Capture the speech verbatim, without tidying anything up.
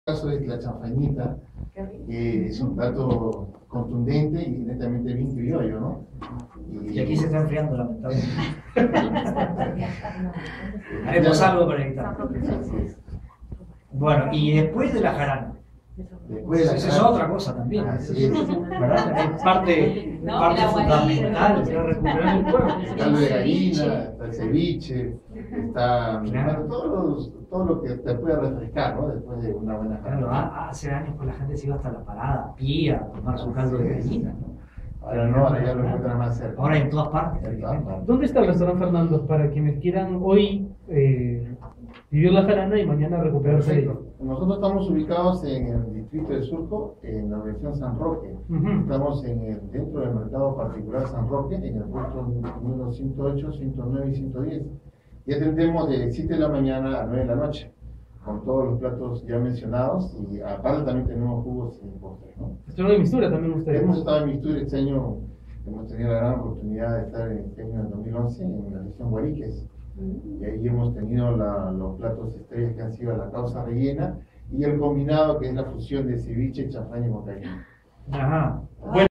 caso es la chanfainita, que es un plato contundente y netamente bien criollo, ¿no? Y aquí se está enfriando, lamentablemente. Haremos algo para evitar. Bueno, y después de la jarana. Después de la Esa es jarana, otra cosa también. así es. ¿Verdad? Es parte, No, parte la fundamental guarida. para recuperar el pueblo. El caldo de gallina, está el ceviche, está Claro. bueno, todos los- todo lo que te puede refrescar, ¿no? Después de una buena Claro, jarana. ha- hace años pues la gente se iba hasta la parada, a pie, a tomar su caldo de gallina, ¿no? Ahora no, ahora ya lo encuentras más cerca. Ahora en todas partes. En todas partes. ¿Dónde está el restaurante Fernando para quienes quieran hoy eh, vivir la jarana y mañana recuperarse de ella? Perfecto. Nosotros estamos ubicados en el distrito de Surco, en la urbanización San Roque. Ujú. Estamos en el, dentro del mercado particular San Roque, en el puesto número ciento ocho, ciento nueve y ciento diez. Y atendemos de siete de la mañana a nueve de la noche, con todos los platos ya mencionados, y aparte también tenemos jugos y postres, ¿no? Estuvieron en Mistura también ustedes. Hemos estado en Mistura este año, hemos tenido la gran oportunidad de estar en este año, en dos mil once, en la región Guariques. Y ahí hemos tenido la- los platos estrellas que han sido la causa rellena y el combinado que es la fusión de ceviche, champaña y bocadillo. Ajá. Bueno,